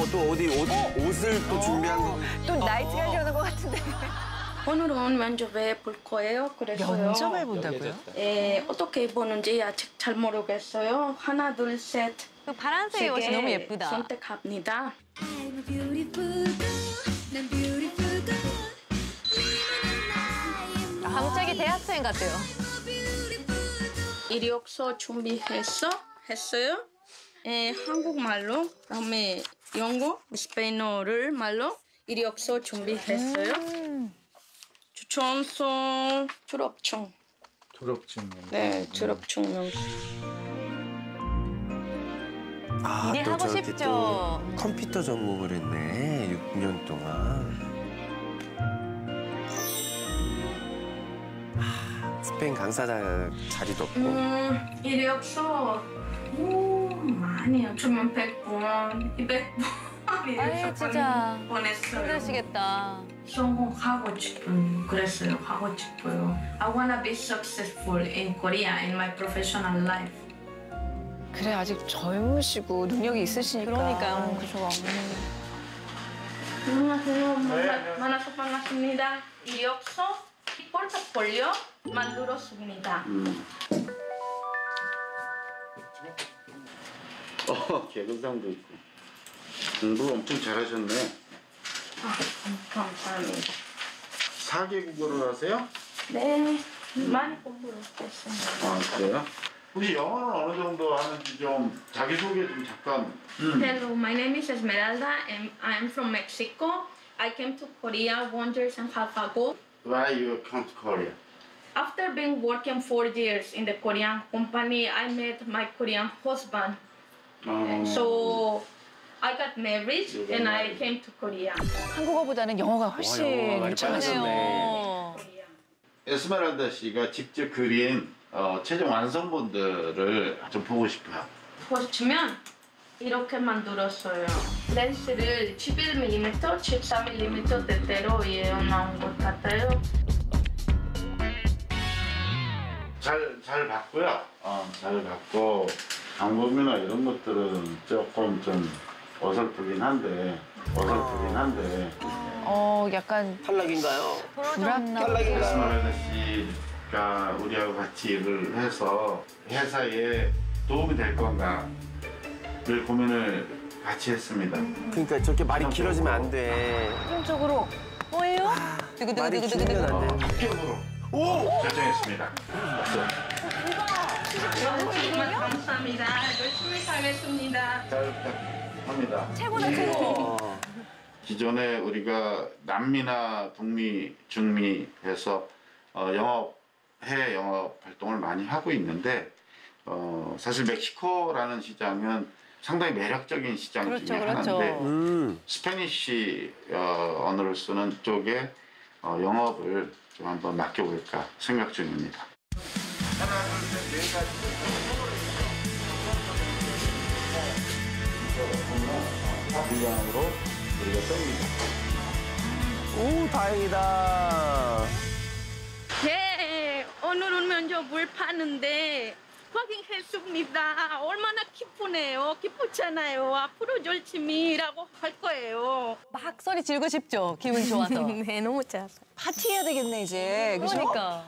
또 어디 옷을 또 준비한 거. 또 나이트 가려는 것 같은데. 오늘은 면접에 볼 거예요. 그래서요. 면접을 본다고요? 어떻게 입었는지 아직 잘 모르겠어요. 하나, 둘, 셋. 그 파란색 옷이 너무 예쁘다. 선택합니다. 갑자기 대학생 같아요. 이력서 했어요. 한국말로, 그다음에 영어, 스페인어를 말로 이력서 준비했어요. 추천서, 졸업증. 네, 졸업증. 아, 일이 또 하고 저렇게 싶죠. 또 컴퓨터 전공을 했네. 6년 동안. 스페인 강사 자리도 없고. 이력서 많이요. 주면 100번, 200번. 아유, 진짜 보냈어요. 힘드시겠다. 성공하고 싶은 그랬어요. 하고 싶어요. I wanna be successful in Korea in my professional life. 그래, 아직 젊으시고 능력이 있으시니까. 그러니까요. 그죠. 안녕하세요. 만나서 반갑습니다. 이력서, 포트폴리오 만들었습니다. 개근상도 있고. 공부 엄청 잘하셨네. 감사합니다. 4개국어를 하세요? 네, 많이 공부를 했습니다. 아, 그래요? 혹시 영어는 어느 정도 하는지 좀 자기소개 좀 잠깐. Hello, my name is Esmeralda and I am from Mexico. I came to Korea 1.5 years ago. Why you come to Korea? After being working 4 years in the Korean company, I met my Korean husband. So I got married and I came to Korea. 한국어보다는 영어가 영어가 훨씬 많이 잘하네요. 에스메랄다 씨가 직접 그린 최종 완성본들을 좀 보고 싶어요. 보시면 이렇게 만들었어요. 렌즈를 11mm, 14mm 대대로 나온 것 같아요. 잘 봤고요. 잘 봤고 방법이나 이런 것들은 조금 좀 어설프긴 한데. 약간 탈락인가요? 불합리한. 에스메랄다 씨가 우리하고 같이 일을 해서 회사에 도움이 될 건가를 고민을 같이 했습니다. 그러니까 저렇게 말이 길어지면 안 돼. 긍정적으로 뭐예요? 말이 길면 안 돼. 합격으로 결정했습니다. 정말 감사합니다. 열심히 하겠습니다. 잘 부탁합니다. 최고다, 최고. 기존에 우리가 남미나 북미, 중미 해서 해외 영업 활동을 많이 하고 있는데 사실 멕시코라는 시장은 상당히 매력적인 시장 중에 하나인데 스페니쉬 언어를 쓰는 쪽에 영업을 좀 한번 맡겨볼까 생각 중입니다. 하나, 둘, 셋, 네 가지. 물량으로 우리가 씁니다. 오, 다행이다. 네, 오늘은 면접을 파는데 확인했습니다. 얼마나 기쁘네요. 기쁘잖아요. 앞으로 열심히 일하고 할 거예요. 막 소리 지르고 싶죠? 기분 좋아서. 네, 너무 좋았어요. 파티해야 되겠네, 이제. 그죠? 그러니까.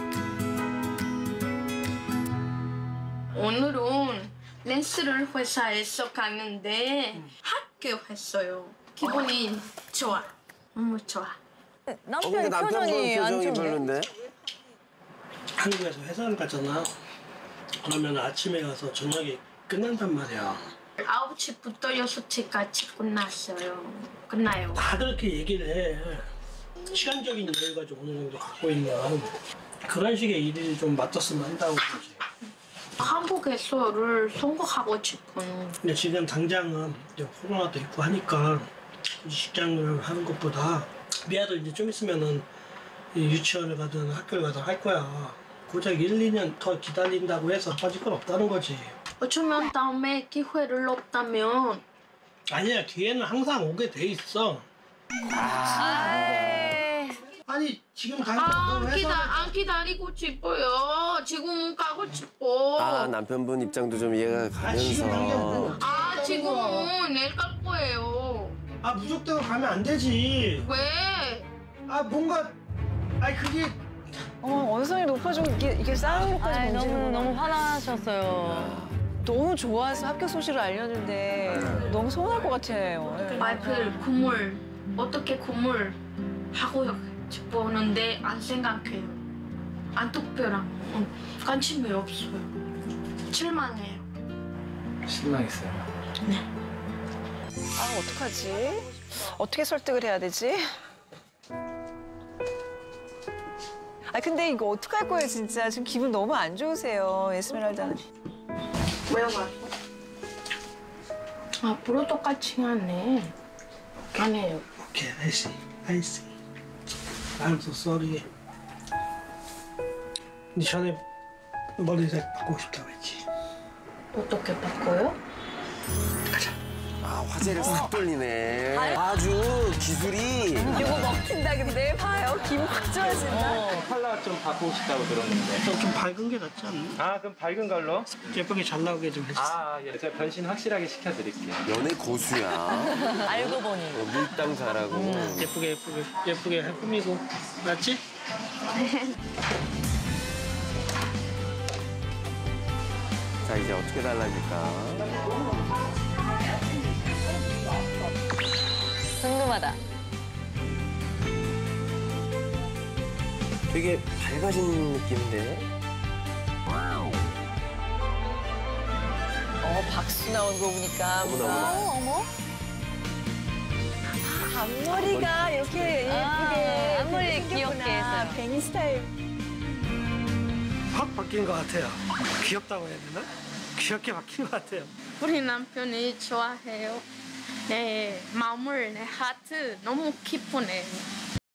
오늘은 렌스를 회사에서 갔는데 합격했어요. 기분이 좋아. 너무 좋아. 남편의 표정이 안 표정이 좋은데? 별론데? 한국에서 회사를 가잖아. 그러면 아침에 가서 저녁에 끝난단 말이야. 9시부터 6시까지 끝나요. 다 그렇게 얘기를 해. 시간적인 여유가 좀 어느 정도 갖고 있는 그런 식의 일을 좀 맡았으면 한다고 그러지. 한국에서를 성공하고 싶은. 근데 지금 당장은 이제 코로나도 있고 하니까 직장을 하는 것보다 미아도 이제 좀 있으면은 유치원을 가든 학교를 가든 할 거야. 고작 1, 2년 더 기다린다고 해서 빠질 건 없다는 거지. 어쩌면 다음에 기회를 없다면. 아니야, 기회는 항상 오게 돼 있어. 아니 지금 가서 안 기다리고 싶어요. 지금 가고 싶어. 아, 남편분 입장도 좀 이해가 지금 당장 가면서. 지금 내일 갈 거예요. 아 무턱대고 가면 안 되지. 왜? 아 뭔가 그게 언성이 높아지고 이게 싸우는 것까지 아, 번지는 너무 화나셨어요. 너무 좋아서 합격 소식을 알려는데 너무 서운할 것 같아요. 와이프 국물 어떻게 국물 하고 싶었는데 안 생각해요. 안 특별한 관심이 없어요. 실망해요. 실망했어요. 아 어떡하지? 어떻게 설득을 해야 되지? 아 근데 이거 어떡할 거예요 진짜. 지금 기분 너무 안 좋으세요 에스메랄다는. 왜 왔어? 앞으로 똑같이 하네. 미안해요. 오케이, I see. I'm so sorry. 네 전에 머리색 바꾸고 싶다고 했지. 어떻게 바꿔요? 아, 화제를 싹 돌리네. 아주 기술이. 이거 먹힌다 근데 봐요 기분 확 좋아진다. 컬러 좀 바꾸고 싶다고 들었는데. 좀 밝은 게 낫지 않나? 아, 그럼 밝은 걸로? 예쁘게 잘 나오게 좀 해주세요. 아, 예. 제가 변신 확실하게 시켜드릴게요. 연애 고수야. 알고 보니. 밀당 잘하고. 예쁘게 꾸미고 맞지? 자, 이제 어떻게 달라질까? 궁금하다. 되게 밝아진 느낌인데? 박수 나오는 거 보니까 뭔가 어머. 앞머리가 이렇게 예쁘게 앞머리 생겼구나. 귀엽게 했어요. 뱅이 스타일. 확 바뀐 것 같아요. 귀엽다고 해야 되나? 귀엽게 바뀐 것 같아요. 우리 남편이 좋아해요. 내 마음을 내 하트 너무 기쁘네.